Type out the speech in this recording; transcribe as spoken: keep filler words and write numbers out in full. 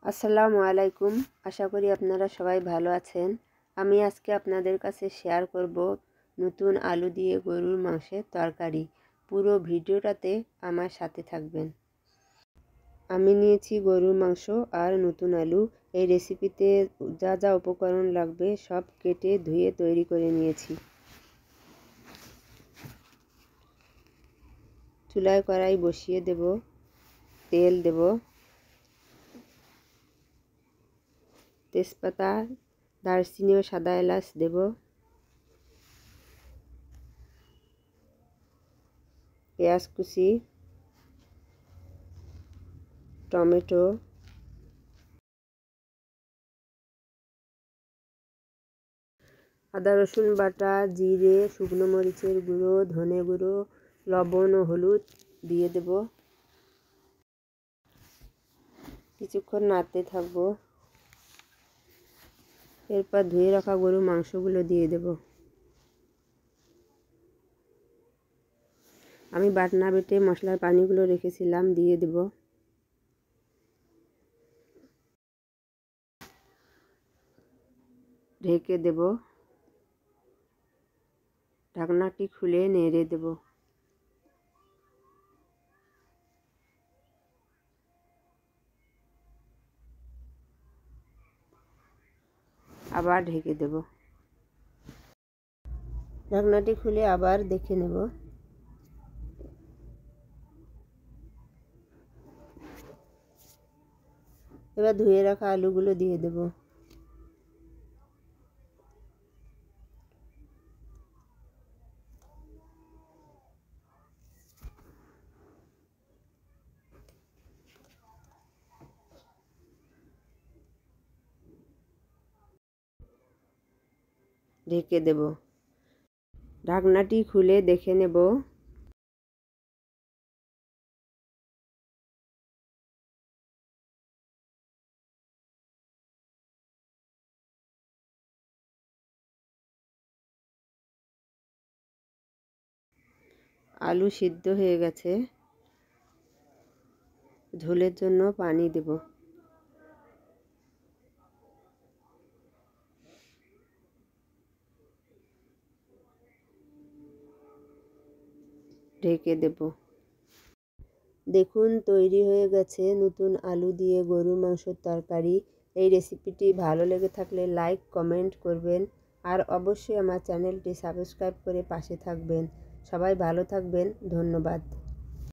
আসসালামু আলাইকুম। আশা করি আপনারা সবাই ভালো আছেন। আমি আজকে আপনাদের কাছে শেয়ার করব নতুন আলু দিয়ে গরুর মাংসের তরকারি। পুরো ভিডিওটাতে আমার সাথে থাকবেন। আমি নিয়েছি গরুর মাংস আর নতুন আলু। এই রেসিপিতে যা যা উপকরণ লাগবে সব কেটে ধুয়ে তৈরি করে নিয়েছি। চুলায় কড়াই বসিয়ে দেব, তেল দেব, তেজপাতা, দারচিনি ও সাদা এলাচ দেব, পেঁয়াজ কুচি, টমেটো, আদা রসুন বাটা, জিরে, শুকনো মরিচের গুঁড়ো, ধনে গুঁড়ো, লবণ ও হলুদ দিয়ে দেব। কিছুক্ষণ নাড়তে থাকবো। এরপর ধুয়ে রাখা গরুর মাংসগুলো দিয়ে দেব। আমি বাটনা বেটে মশলার পানিগুলো রেখেছিলাম, দিয়ে দেব। ঢেকে দেব। ঢাকনাটি খুলে নেড়ে দেব। আবার ঢেকে দেব। ঢাকনাটি খুলে আবার দেখে নেব। এবার ধুয়ে রাখা আলুগুলো দিয়ে দেব। ঢেকে দেব। ঢাকনাটি খুলে দেখে নেব। আলু সিদ্ধ হয়ে গেছে। ঝোলের জন্য পানি দেব। ঢেকে দেব। দেখুন তৈরি হয়ে গেছে নতুন আলু দিয়ে গরুর মাংসের তরকারি। এই রেসিপিটি ভালো লেগে থাকলে লাইক কমেন্ট করবেন আর অবশ্যই আমার চ্যানেলটি সাবস্ক্রাইব করে পাশে থাকবেন। সবাই ভালো থাকবেন। ধন্যবাদ।